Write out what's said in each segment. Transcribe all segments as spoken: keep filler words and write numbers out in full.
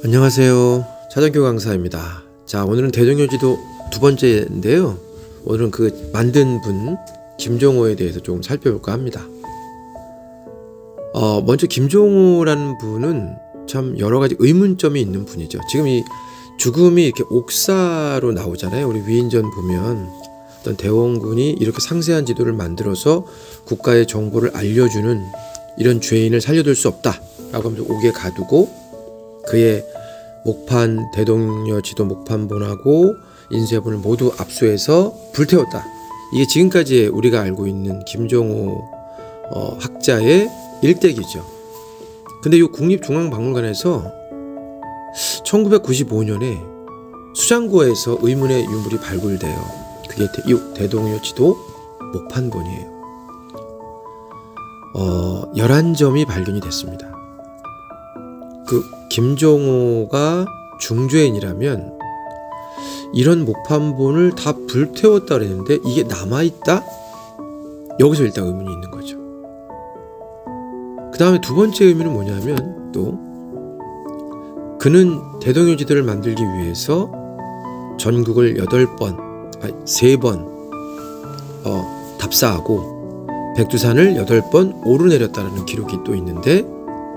안녕하세요. 차장교 강사입니다. 자, 오늘은 대동여지도 두 번째인데요. 오늘은 그 만든 분 김종호에 대해서 조금 살펴볼까 합니다. 어, 먼저 김종호라는 분은 참 여러 가지 의문점이 있는 분이죠. 지금 이 죽음이 이렇게 옥사로 나오잖아요. 우리 위인전 보면 어떤 대원군이 이렇게 상세한 지도를 만들어서 국가의 정보를 알려주는 이런 죄인을 살려둘 수 없다 라고 하면서 옥에 가두고 그의 목판, 대동여지도 목판본하고 인쇄본을 모두 압수해서 불태웠다. 이게 지금까지 우리가 알고 있는 김종호 어, 학자의 일대기죠. 근데 이 국립중앙박물관에서 천구백구십오 년에 수장고에서 의문의 유물이 발굴돼요. 그게 대, 이 대동여지도 목판본이에요. 어, 열한 점이 발견이 됐습니다. 그 김종호가 중죄인이라면 이런 목판본을 다 불태웠다 그랬는데 이게 남아있다? 여기서 일단 의문이 있는 거죠. 그 다음에 두 번째 의문은 뭐냐면 또 그는 대동여지도를 만들기 위해서 전국을 여덟 번, 아니 세 번 어, 답사하고 백두산을 여덟 번 오르내렸다는 기록이 또 있는데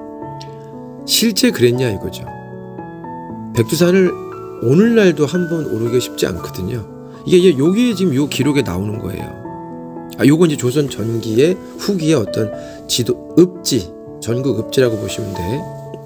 실제 그랬냐 이거죠. 백두산을 오늘날도 한 번 오르기 쉽지 않거든요. 이게 여기에 지금 요 기록에 나오는 거예요. 아, 요건 이제 조선 전기의 후기의 어떤 지도 읍지, 전국 읍지라고 보시면 돼.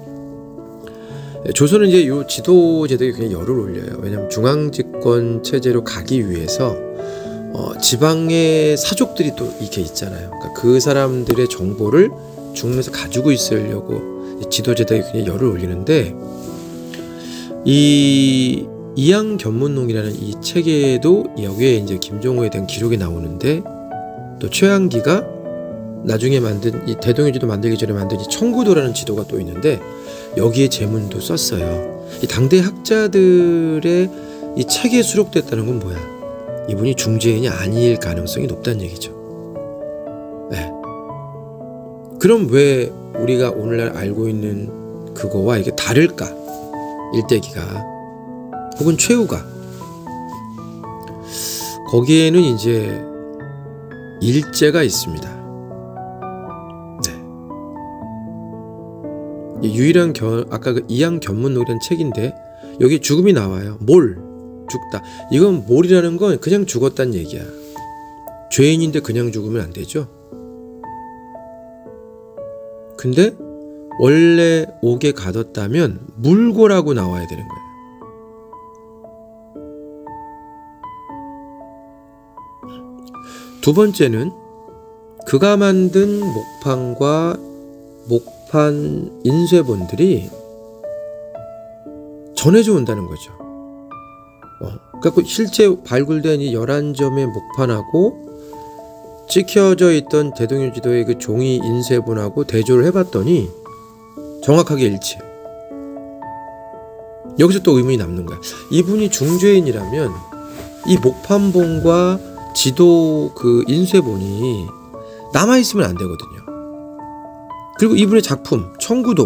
조선은 이제 요 지도 제도에 그냥 열을 올려요. 왜냐하면 중앙집권 체제로 가기 위해서 어, 지방의 사족들이 또 이렇게 있잖아요. 그러니까 그 사람들의 정보를 중국에서 가지고 있으려고 지도제도에 굉장히 열을 올리는데 이 이양견문록이라는 이 책에도 여기에 이제 김종호에 대한 기록이 나오는데 또 최한기가 나중에 만든 이 대동여지도 만들기 전에 만든 이 청구도라는 지도가 또 있는데 여기에 제문도 썼어요. 이 당대 학자들의 이 책에 수록됐다는 건 뭐야? 이분이 중죄인이 아닐 가능성이 높다는 얘기죠. 네. 그럼 왜 우리가 오늘날 알고 있는 그거와 이게 다를까? 일대기가 혹은 최후가 거기에는 이제 일제가 있습니다. 네. 유일한 견, 아까 그 이양견문록이라는 책인데 여기 죽음이 나와요. 몰 죽다. 이건 몰이라는 건 그냥 죽었다는 얘기야. 죄인인데 그냥 죽으면 안 되죠. 근데 원래 옥에 가뒀다면 물고라고 나와야 되는 거예요. 두 번째는 그가 만든 목판과 목판 인쇄본들이 전해져 온다는 거죠. 어, 그러니까 실제 발굴된 이 열한 점의 목판하고 찍혀져 있던 대동여지도의 그 종이 인쇄본하고 대조를 해봤더니 정확하게 일치해. 여기서 또 의문이 남는 거야. 이분이 중죄인이라면 이 목판본과 지도 그 인쇄본이 남아있으면 안 되거든요. 그리고 이분의 작품 청구도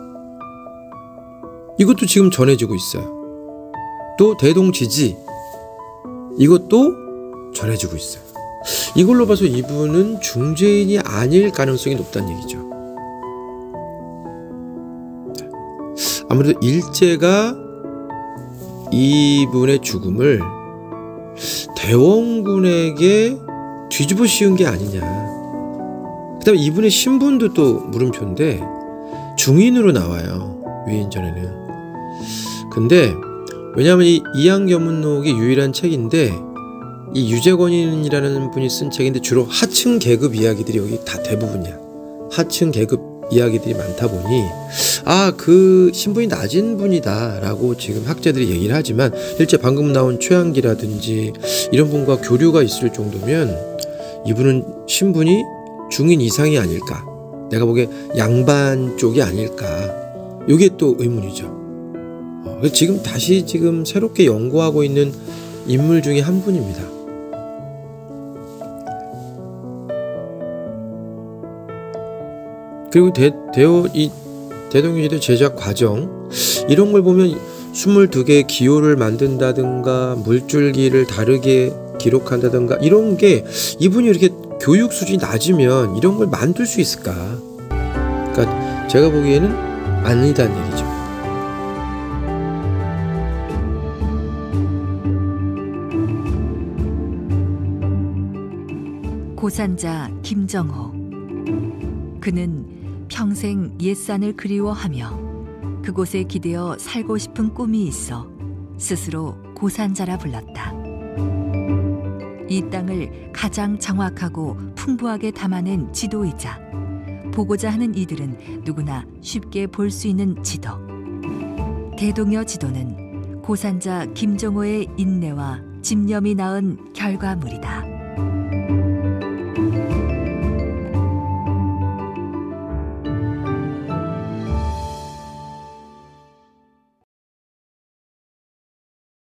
이것도 지금 전해지고 있어요. 또 대동지지 이것도 전해지고 있어요. 이걸로 봐서 이분은 중죄인이 아닐 가능성이 높다는 얘기죠. 아무래도 일제가 이분의 죽음을 대원군에게 뒤집어 씌운 게 아니냐. 그 다음에 이분의 신분도 또 물음표인데 중인으로 나와요. 위인전에는. 근데 왜냐하면 이 이양견문록이 유일한 책인데 이 유재권이라는 분이 쓴 책인데 주로 하층 계급 이야기들이 여기 다 대부분이야. 하층 계급 이야기들이 많다 보니 아, 그 신분이 낮은 분이다 라고 지금 학자들이 얘기를 하지만 실제 방금 나온 최한기라든지 이런 분과 교류가 있을 정도면 이분은 신분이 중인 이상이 아닐까. 내가 보기에 양반 쪽이 아닐까. 이게 또 의문이죠. 어, 지금 다시 지금 새롭게 연구하고 있는 인물 중에 한 분입니다. 그리고 대, 대어, 이 대동유지도 제작 과정 이런 걸 보면 스물두 개의 기호를 만든다든가 물줄기를 다르게 기록한다든가 이런 게 이분이 이렇게 교육 수준이 낮으면 이런 걸 만들 수 있을까? 그러니까 제가 보기에는 아니다는 얘기죠. 고산자 김정호. 그는 평생 옛산을 그리워하며 그곳에 기대어 살고 싶은 꿈이 있어 스스로 고산자라 불렀다. 이 땅을 가장 정확하고 풍부하게 담아낸 지도이자 보고자 하는 이들은 누구나 쉽게 볼 수 있는 지도. 대동여 지도는 고산자 김정호의 인내와 집념이 낳은 결과물이다.